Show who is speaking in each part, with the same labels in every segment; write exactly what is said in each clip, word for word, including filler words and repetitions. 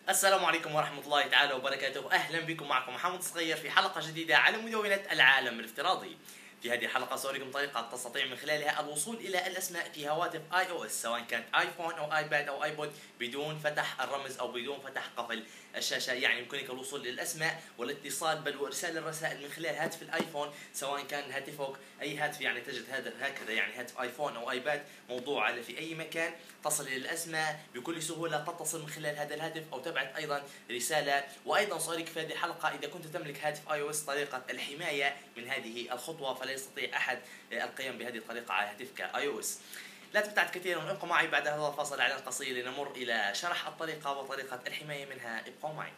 Speaker 1: السلام عليكم ورحمة الله تعالى وبركاته. أهلا بكم، معكم محمد صغير في حلقة جديدة على مدونة العالم الافتراضي. في هذه الحلقة سأوريكم طريقة تستطيع من خلالها الوصول إلى الأسماء في هواتف آي أو إس، سواء كانت آيفون أو آيباد أو آيبود، بدون فتح الرمز أو بدون فتح قفل الشاشة. يعني يمكنك الوصول للأسماء والاتصال بل وإرسال الرسائل من خلال هاتف الآيفون، سواء كان هاتفك أي هاتف، يعني تجد هذا هكذا يعني هاتف آيفون أو آيباد موضوع على في أي مكان، تصل إلى الأسماء بكل سهولة، تتصل من خلال هذا الهاتف أو تبعث أيضا رسالة. وأيضا سأريك في هذه الحلقة إذا كنت تملك هاتف آي أو إس طريقة الحماية من هذه الخطوة، فلا يستطيع أحد القيام بهذه الطريقة على هاتفك آي أو إس. لا تبتعد كثيرا وابقوا معي بعد هذا الفاصل إعلان قصير لنمر إلى شرح الطريقة وطريقة الحماية منها. ابقوا معي.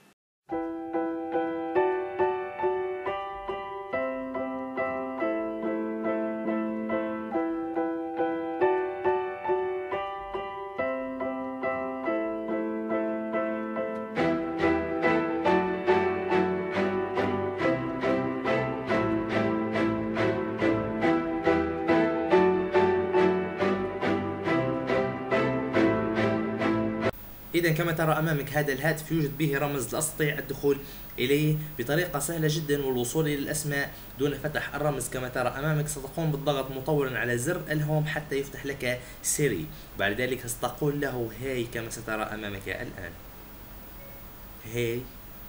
Speaker 1: إذا كما ترى أمامك هذا الهاتف يوجد به رمز لا أستطيع الدخول إليه بطريقة سهلة جدا والوصول إلى الأسماء دون فتح الرمز. كما ترى أمامك ستقوم بالضغط مطولا على زر الهوم حتى يفتح لك سيري، بعد ذلك ستقول له هاي كما سترى أمامك الآن. هاي.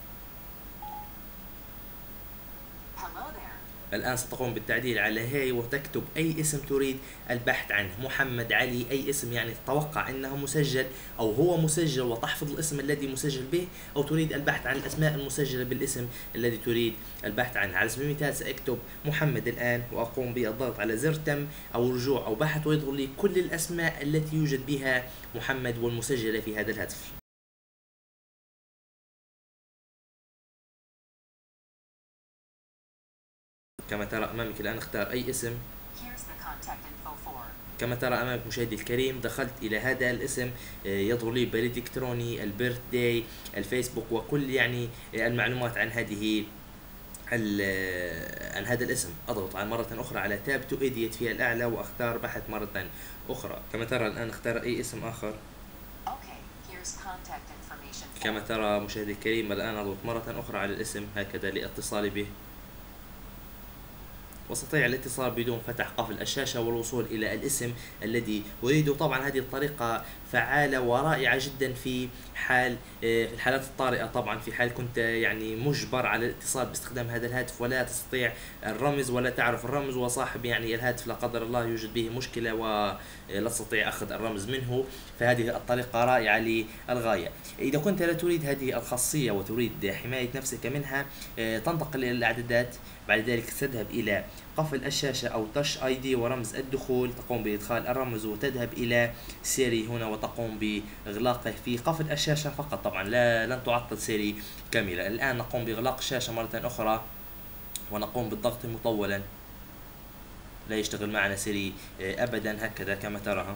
Speaker 1: الآن ستقوم بالتعديل على هاي وتكتب أي اسم تريد البحث عنه، محمد، علي، أي اسم يعني تتوقع أنه مسجل أو هو مسجل وتحفظ الاسم الذي مسجل به، أو تريد البحث عن الأسماء المسجلة بالاسم الذي تريد البحث عنه. على سبيل المثال سأكتب محمد الآن وأقوم بالضغط على زر تم أو رجوع أو بحث، ويظهر لي كل الأسماء التي يوجد بها محمد والمسجلة في هذا الهاتف. كما ترى أمامك الآن اختار أي اسم. كما ترى أمامك مشاهدي الكريم دخلت إلى هذا الاسم، يظهر لي بريد إلكتروني، البيرث داي، الفيسبوك، وكل يعني المعلومات عن هذه عن هذا الاسم. أضغط على مرة أخرى على تاب تو إيديت في الأعلى وأختار بحث مرة أخرى. كما ترى الآن اختار أي اسم آخر. كما ترى مشاهدي الكريم الآن أضغط مرة أخرى على الاسم هكذا لاتصالي به، واستطيع الاتصال بدون فتح قفل الشاشة والوصول إلى الاسم الذي أريده. طبعا هذه الطريقة فعالة ورائعة جدا في حال في الحالات الطارئة، طبعا في حال كنت يعني مجبر على الاتصال باستخدام هذا الهاتف ولا تستطيع الرمز ولا تعرف الرمز، وصاحب يعني الهاتف لا قدر الله يوجد به مشكلة ولا تستطيع أخذ الرمز منه، فهذه الطريقة رائعة للغاية. إذا كنت لا تريد هذه الخاصية وتريد حماية نفسك منها، تنتقل إلى الإعدادات، بعد ذلك تذهب إلى قفل الشاشة أو تاتش آي دي ورمز الدخول، تقوم بإدخال الرمز وتذهب إلى سيري هنا وتقوم بإغلاقه في قفل الشاشة فقط. طبعا لا لن تعطل سيري كاملة. الآن نقوم بإغلاق الشاشة مرة أخرى ونقوم بالضغط مطولا، لا يشتغل معنا سيري أبدا هكذا كما تراها.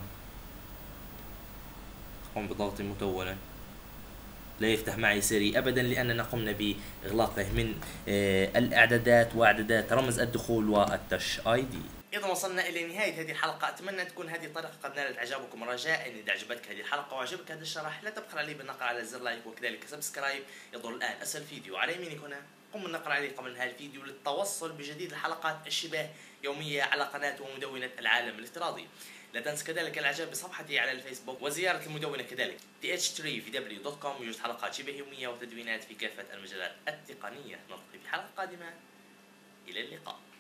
Speaker 1: نقوم بالضغط مطولا، لا يفتح معي سيري ابدا لاننا قمنا باغلاقه من الاعدادات واعدادات رمز الدخول والتاتش اي دي. اذا وصلنا الى نهايه هذه الحلقه، اتمنى ان تكون هذه الطريقه قد نالت اعجابكم. رجاء ان اذا عجبتك هذه الحلقه وعجبك هذا الشرح لا تبخل علي بالنقر على زر لايك وكذلك سبسكرايب، يظهر الان اسفل الفيديو على يمينك هنا. قم بالنقر عليه قبل نهايه الفيديو للتوصل بجديد الحلقات الشبه يوميه على قناه ومدونه العالم الافتراضي. لا تنسى كذلك الاعجاب بصفحتي على الفيسبوك وزيارة المدونة كذلك تي اتش ثري في دبليو دوت كوم. يوجد حلقات شبه يومية وتدوينات في كافة المجالات التقنية. نلتقي في حلقة قادمة، إلى اللقاء.